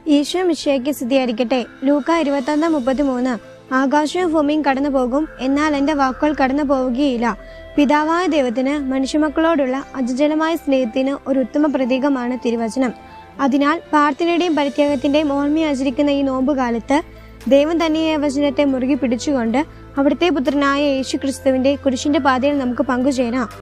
ഈശോ മിശിഹായ്ക്ക് സ്തുതിയായിരിക്കട്ടെ. ലൂക്ക 21:33. ആകാശവും ഭൂമിയും കടന്നു പോകും, എന്നാൽ എൻ്റെ വാക്കുകൾ കടന്നു പോവുകയില്ല. പിതാവായ ദൈവത്തിന് മനുഷ്യമക്കളോടുള്ള അജഞ്ചലമായ സ്നേഹത്തിന് ഒരു ഉത്തമ പ്രതീകമാണ് തിരുവചനം. അതിനാൽ പ്രാർത്ഥനയുടെയും പരിത്യാഗത്തിന്റെയും ഓർമ്മയാചരിക്കുന്ന ഈ നോമ്പുകാലത്ത് ദൈവം തന്നെയായ വചനത്തെ മുറുകി പിടിച്ചുകൊണ്ട് അവിടുത്തെ പുത്രനായ യേശു ക്രിസ്തുവിന്റെ കുരിശിന്റെ പാതയിൽ നമുക്ക് പങ്കുചേരാം.